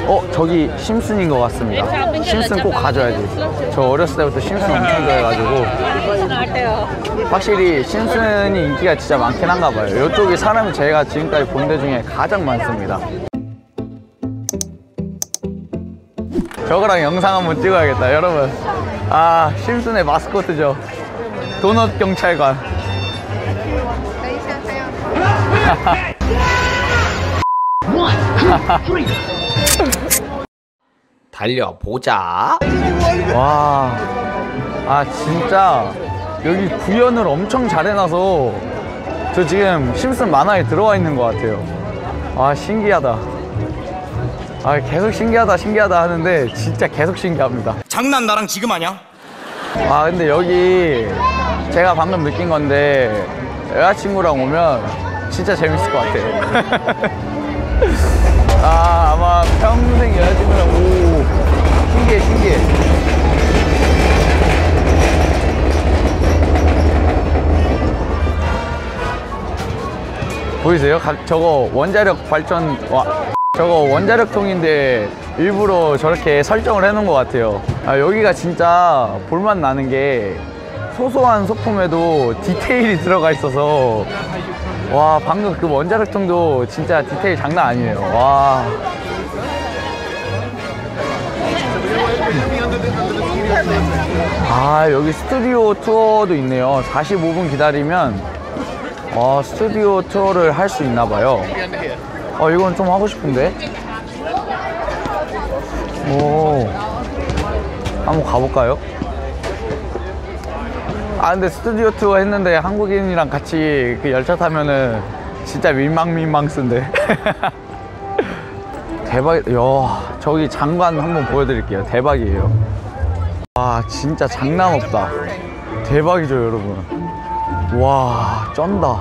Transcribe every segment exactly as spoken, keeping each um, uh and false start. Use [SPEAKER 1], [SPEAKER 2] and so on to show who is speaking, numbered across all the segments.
[SPEAKER 1] 어? 저기 심슨인 것 같습니다. 심슨 꼭 가져야지. 저 어렸을 때부터 심슨 엄청 좋아해가지고 확실히 심슨이 인기가 진짜 많긴 한가 봐요. 이쪽이 사람이 제가 지금까지 본 데 중에 가장 많습니다. 저거랑 영상 한번 찍어야겠다. 여러분, 아 심슨의 마스코트죠. 도넛 경찰관. 달려보자. 와, 아 진짜 여기 구현을 엄청 잘 해놔서 저 지금 심슨 만화에 들어와 있는 것 같아요. 아 신기하다. 아 계속 신기하다 신기하다 하는데 진짜 계속 신기합니다.
[SPEAKER 2] 장난 나랑 지금 하냐?
[SPEAKER 1] 아 근데 여기 제가 방금 느낀 건데 여자친구랑 오면 진짜 재밌을 것 같아요. 아 아마 평생 여자친구랑 오 신기해 신기해. 보이세요? 각 저거 원자력 발전 와 저거 원자력통인데 일부러 저렇게 설정을 해놓은 것 같아요. 아, 여기가 진짜 볼맛 나는 게 소소한 소품에도 디테일이 들어가 있어서 와 방금 그 원자력통도 진짜 디테일 장난 아니에요. 와. 아 여기 스튜디오 투어도 있네요. 사십오 분 기다리면 어, 스튜디오 투어를 할 수 있나 봐요. 어 이건 좀 하고 싶은데. 오 한번 가볼까요? 아 근데 스튜디오 투어 했는데 한국인이랑 같이 그 열차 타면은 진짜 민망민망쓴데. 대박. 야 저기 장관 한번 보여드릴게요. 대박이에요. 와 진짜 장난 없다. 대박이죠 여러분. 와 쩐다.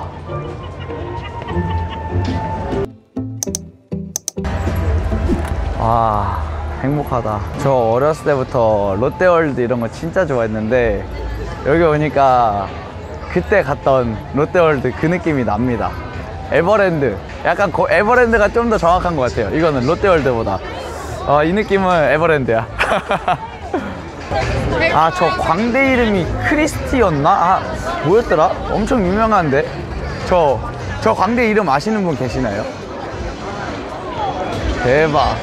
[SPEAKER 1] 와 행복하다. 저 어렸을 때부터 롯데월드 이런 거 진짜 좋아했는데 여기 오니까 그때 갔던 롯데월드 그 느낌이 납니다. 에버랜드 약간 고, 에버랜드가 좀 더 정확한 것 같아요. 이거는 롯데월드보다. 어, 이 느낌은 에버랜드야. 아 저 광대 이름이 크리스티였나? 아 뭐였더라? 엄청 유명한데? 저, 저 광대 이름 아시는 분 계시나요? 대박.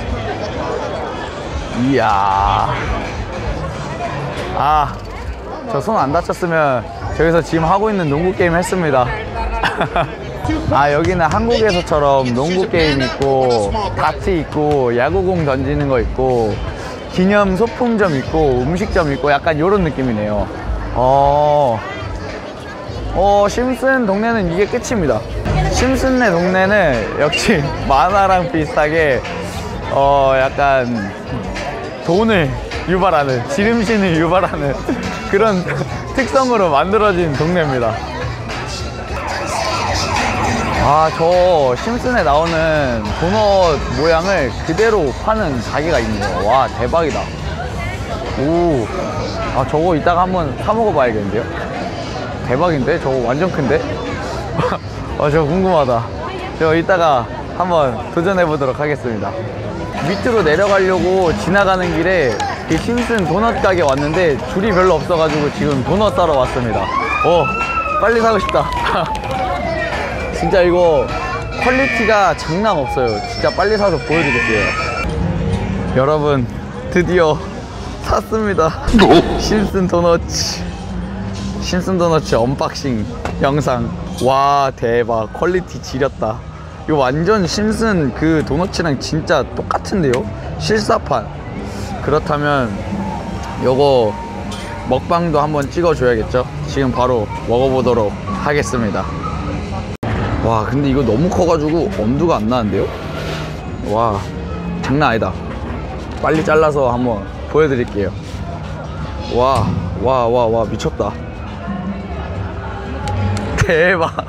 [SPEAKER 1] 이야. 아, 저 손 안 다쳤으면 저기서 지금 하고 있는 농구 게임 했습니다. 아, 여기는 한국에서처럼 농구 게임 있고, 다트 있고, 야구공 던지는 거 있고, 기념 소품점 있고, 음식점 있고, 약간 이런 느낌이네요. 어, 어, 심슨 동네는 이게 끝입니다. 심슨네 동네는 역시 만화랑 비슷하게 어 약간 돈을 유발하는, 지름신을 유발하는 그런 특성으로 만들어진 동네입니다. 아, 저 심슨에 나오는 도넛 모양을 그대로 파는 가게가 있네요. 와, 대박이다. 오, 아 저거 이따가 한번 사 먹어봐야겠는데요? 대박인데? 저거 완전 큰데? 아, 저거 궁금하다. 저 이따가 한번 도전해보도록 하겠습니다. 밑으로 내려가려고 지나가는 길에 이 심슨 도넛 가게 왔는데 줄이 별로 없어가지고 지금 도넛 사러 왔습니다. 어, 빨리 사고 싶다. 진짜 이거 퀄리티가 장난 없어요. 진짜 빨리 사서 보여드릴게요. 여러분, 드디어 샀습니다. 심슨 도넛. 심슨 도넛 언박싱 영상. 와, 대박. 퀄리티 지렸다. 이거 완전 심슨 그 도넛이랑 진짜 똑같은데요? 실사판. 그렇다면 요거 먹방도 한번 찍어줘야겠죠? 지금 바로 먹어보도록 하겠습니다. 와, 근데 이거 너무 커가지고 엄두가 안 나는데요? 와, 장난 아니다. 빨리 잘라서 한번 보여드릴게요. 와, 와, 와, 와, 미쳤다. 대박.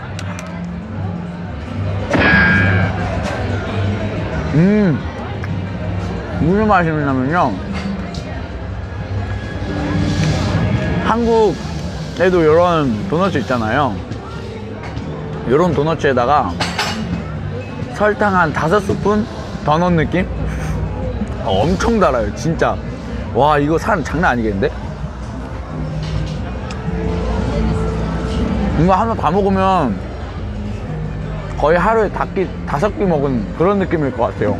[SPEAKER 1] 음, 무슨 맛이 나냐면요, 한국에도 이런 도넛 있잖아요. 이런 도넛에다가 설탕 한 다섯 스푼 더 넣은 느낌? 어, 엄청 달아요 진짜. 와 이거 살 장난 아니겠는데? 이거 하나 다 먹으면 거의 하루에 닭끼 다섯 끼 먹은 그런 느낌일 것 같아요.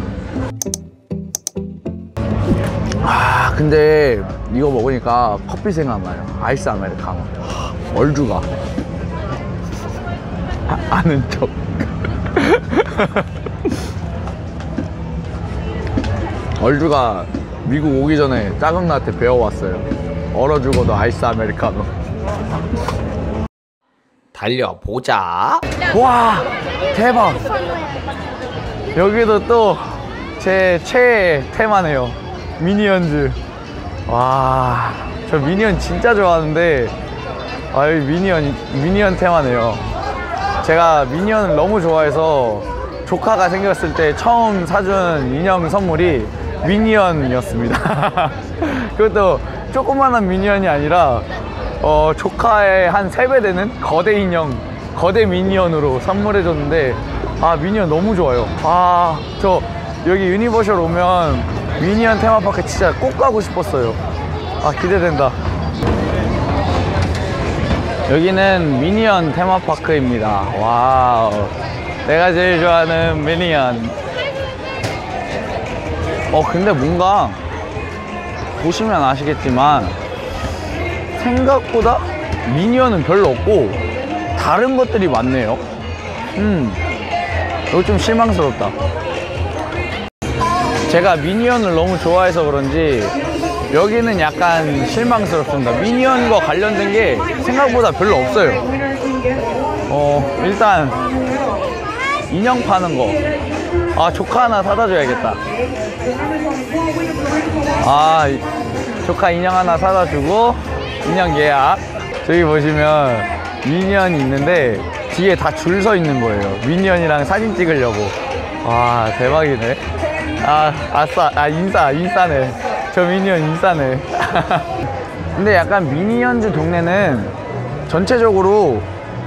[SPEAKER 1] 아 근데 이거 먹으니까 커피 생각나요. 아이스 아메리카노. 얼주가 아, 아는 척. 얼주가 미국 오기 전에 작은 나한테 배워왔어요. 얼어 죽어도 아이스 아메리카노. 달려보자. 와 대박. 여기도 또 제 최애 테마네요. 미니언즈. 와 저 미니언 진짜 좋아하는데 아이 미니언 미니언 테마네요. 제가 미니언을 너무 좋아해서 조카가 생겼을 때 처음 사준 인형 선물이 미니언이었습니다. 그것도 조그만한 미니언이 아니라 어, 조카의 한 세 배 되는 거대 인형, 거대 미니언으로 선물해줬는데 아 미니언 너무 좋아요. 아 저 여기 유니버셜 오면 미니언 테마파크 진짜 꼭 가고 싶었어요. 아 기대된다. 여기는 미니언 테마파크입니다. 와우 내가 제일 좋아하는 미니언. 어 근데 뭔가 보시면 아시겠지만 생각보다 미니언은 별로 없고 다른 것들이 많네요. 음 이거 좀 실망스럽다. 제가 미니언을 너무 좋아해서 그런지 여기는 약간 실망스럽습니다. 미니언과 관련된 게 생각보다 별로 없어요. 어 일단 인형 파는 거. 아 조카 하나 사다 줘야겠다. 아 조카 인형 하나 사다 주고 인형 예약. 저기 보시면 미니언이 있는데 뒤에 다 줄 서 있는 거예요. 미니언이랑 사진 찍으려고. 와 대박이네. 아 아싸. 아 인싸 인싸네. 저 미니언 인싸네. 근데 약간 미니언즈 동네는 전체적으로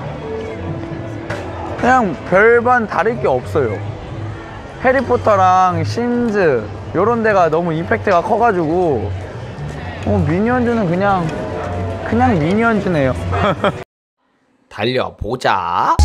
[SPEAKER 1] 그냥 별반 다를 게 없어요. 해리포터랑 심즈 요런 데가 너무 임팩트가 커가지고 어, 미니언즈는 그냥 그냥 미니언즈네요. 달려보자.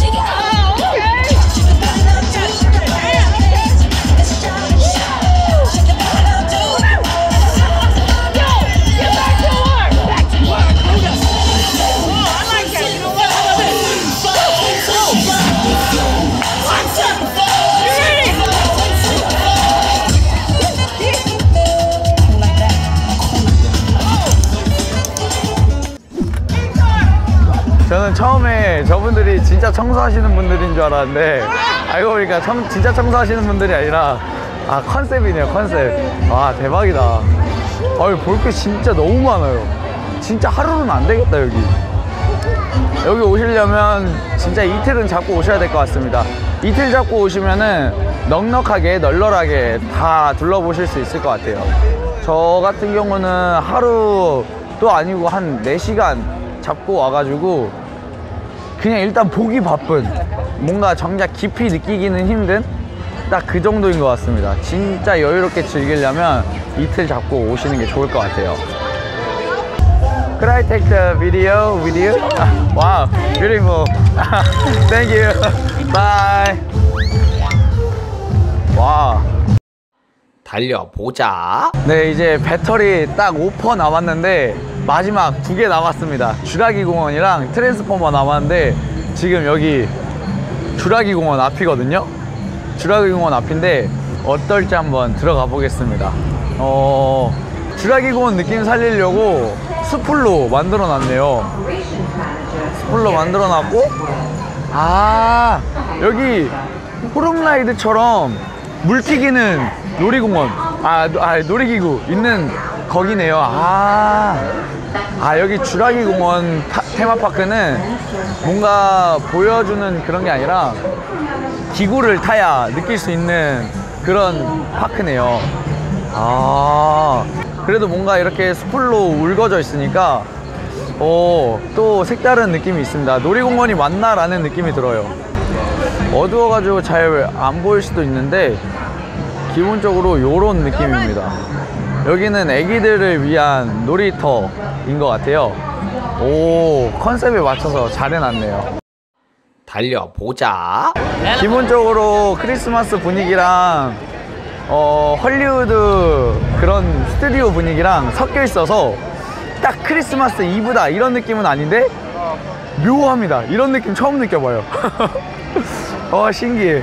[SPEAKER 1] 저는 처음에 저분들이 진짜 청소하시는 분들인 줄 알았는데 알고 보니까 청, 진짜 청소하시는 분들이 아니라 아 컨셉이네요. 컨셉. 와 대박이다. 아유 볼 게 진짜 너무 많아요. 진짜 하루는 안 되겠다. 여기 여기 오시려면 진짜 이틀은 잡고 오셔야 될 것 같습니다. 이틀 잡고 오시면은 넉넉하게 널널하게 다 둘러보실 수 있을 것 같아요. 저 같은 경우는 하루도 아니고 한 네 시간 잡고 와가지고 그냥 일단 보기 바쁜, 뭔가 정작 깊이 느끼기는 힘든 딱 그 정도인 것 같습니다. 진짜 여유롭게 즐기려면 이틀 잡고 오시는 게 좋을 것 같아요. Could I take the video with you? Wow, beautiful. Thank you. Bye. 와. 달려보자. 네, 이제 배터리 딱 오 퍼센트 남았는데 마지막 두 개 남았습니다. 주라기 공원이랑 트랜스포머 남았는데 지금 여기 주라기 공원 앞이거든요. 주라기 공원 앞인데 어떨지 한번 들어가 보겠습니다. 어, 주라기 공원 느낌 살리려고 스풀로 만들어 놨네요. 스풀로 만들어 놨고, 아 여기 호름라이드처럼 물 튀기는 놀이공원, 아, 아 놀이기구 있는 거기네요. 아, 아 여기 주라기 공원 파, 테마파크는 뭔가 보여주는 그런 게 아니라 기구를 타야 느낄 수 있는 그런 파크네요. 아, 그래도 뭔가 이렇게 스풀로 울거져 있으니까 오, 또 색다른 느낌이 있습니다. 놀이공원이 맞나? 라는 느낌이 들어요. 어두워가지고 잘 안 보일 수도 있는데 기본적으로 요런 느낌입니다. 여기는 애기들을 위한 놀이터인 것 같아요. 오, 컨셉에 맞춰서 잘 해놨네요. 달려보자. 기본적으로 크리스마스 분위기랑 어, 헐리우드 그런 스튜디오 분위기랑 섞여 있어서 딱 크리스마스 이브다 이런 느낌은 아닌데 묘합니다. 이런 느낌 처음 느껴봐요. 어, 신기해.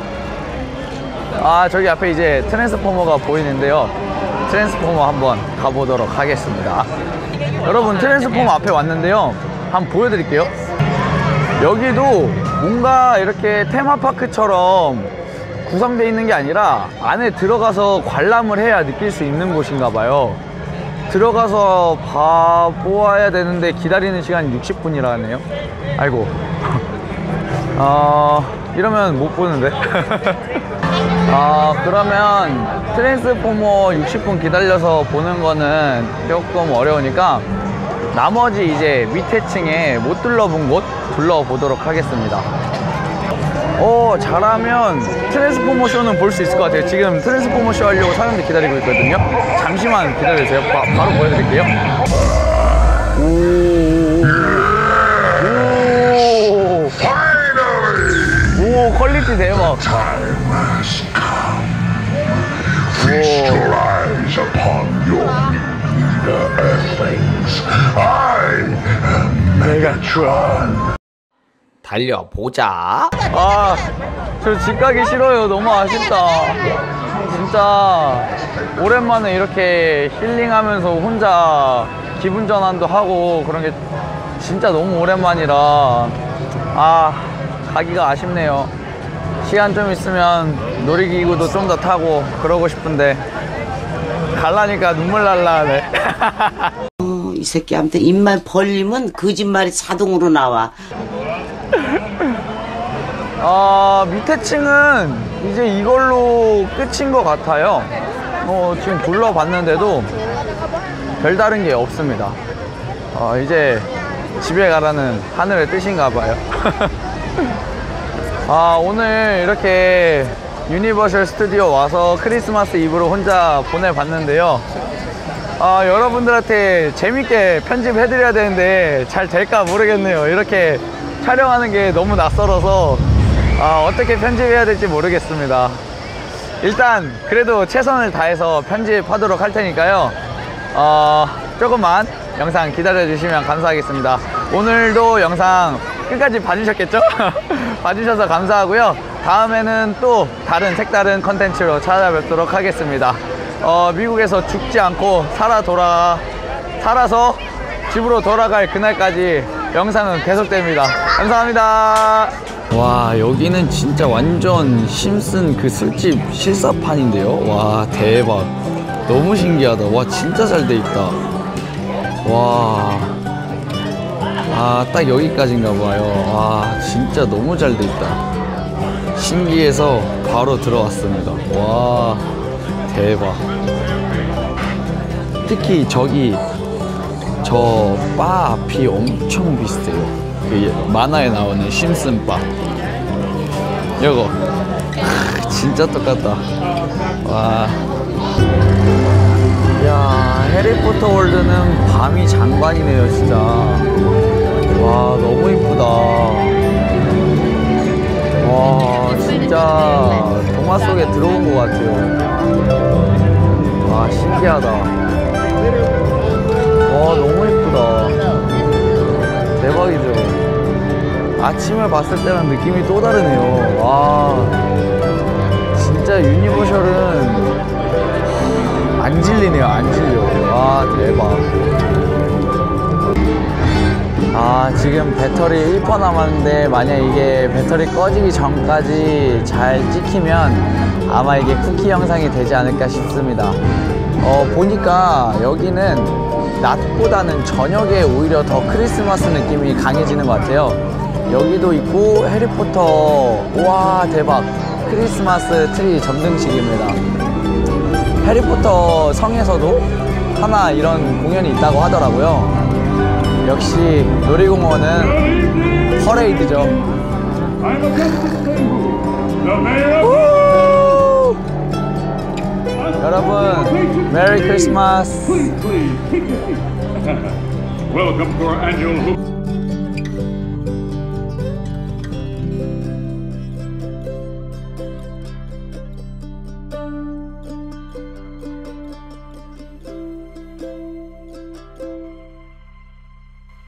[SPEAKER 1] 아, 저기 앞에 이제 트랜스포머가 보이는데요. 트랜스포머 한번 가보도록 하겠습니다. 여러분, 트랜스포머 앞에 왔는데요. 한번 보여드릴게요. 여기도 뭔가 이렇게 테마파크처럼 구성되어 있는 게 아니라 안에 들어가서 관람을 해야 느낄 수 있는 곳인가 봐요. 들어가서 봐보아야 되는데 기다리는 시간이 육십 분이라 하네요. 아이고. 어, 이러면 못 보는데. 아, 그러면 트랜스포머 육십 분 기다려서 보는 거는 조금 어려우니까 나머지 이제 밑에 층에 못 둘러본 곳 둘러보도록 하겠습니다. 어, 잘하면 트랜스포머 쇼는 볼 수 있을 것 같아요. 지금 트랜스포머 쇼 하려고 사람들 기다리고 있거든요. 잠시만 기다려주세요. 바, 바로 보여드릴게요. 오, 오, 오, 퀄리티 대박. 메가트론. 달려보자. 아, 저 집 가기 싫어요. 너무 아쉽다. 진짜 오랜만에 이렇게 힐링하면서 혼자 기분 전환도 하고 그런 게 진짜 너무 오랜만이라 아, 가기가 아쉽네요. 시간 좀 있으면 놀이기구도 좀 더 타고 그러고 싶은데 갈라니까 눈물 날라 하네.
[SPEAKER 2] 어, 이 새끼한테 입만 벌리면 거짓말이 자동으로 나와.
[SPEAKER 1] 아, 밑에 층은 이제 이걸로 끝인 것 같아요. 어, 지금 둘러봤는데도 별다른 게 없습니다. 어, 이제 집에 가라는 하늘의 뜻인가 봐요. 아, 오늘 이렇게 유니버셜 스튜디오 와서 크리스마스 이브로 혼자 보내봤는데요. 아, 여러분들한테 재밌게 편집해드려야 되는데 잘 될까 모르겠네요. 이렇게 촬영하는 게 너무 낯설어서 아, 어떻게 편집해야 될지 모르겠습니다. 일단 그래도 최선을 다해서 편집하도록 할 테니까요. 어, 조금만 영상 기다려주시면 감사하겠습니다. 오늘도 영상 끝까지 봐주셨겠죠? 봐주셔서 감사하고요. 다음에는 또 다른 색다른 컨텐츠로 찾아뵙도록 하겠습니다. 어, 미국에서 죽지 않고 살아 돌아 살아서 집으로 돌아갈 그날까지 영상은 계속됩니다. 감사합니다. 와, 여기는 진짜 완전 심슨 그 술집 실사판인데요. 와, 대박. 너무 신기하다. 와, 진짜 잘 돼 있다. 와, 아, 딱 여기까지인가 봐요. 와, 진짜 너무 잘 돼 있다. 신기해서 바로 들어왔습니다. 와, 대박. 특히 저기 저 바 앞이 엄청 비슷해요. 그 만화에 나오는 심슨 바. 이거 진짜 똑같다. 와, 야, 해리포터 월드는 밤이 장관이네요, 진짜. 와, 너무 이쁘다. 와, 진짜 동화 속에 들어온 것 같아요. 와, 신기하다. 와, 너무 이쁘다. 대박이죠. 아침을 봤을 때랑 느낌이 또 다르네요. 와, 진짜 유니버셜은 안 질리네요. 안 질려. 와, 대박. 아, 지금 배터리 일 퍼센트 남았는데 만약 이게 배터리 꺼지기 전까지 잘 찍히면 아마 이게 쿠키 영상이 되지 않을까 싶습니다. 어, 보니까 여기는 낮보다는 저녁에 오히려 더 크리스마스 느낌이 강해지는 것 같아요. 여기도 있고 해리포터, 우와, 대박. 크리스마스 트리 점등식입니다. 해리포터 성에서도 하나 이런 공연이 있다고 하더라고요. 역시 놀이공원은 퍼레이드죠. 여러분 메리 크리스마스.
[SPEAKER 3] Welcome to our annual hoop.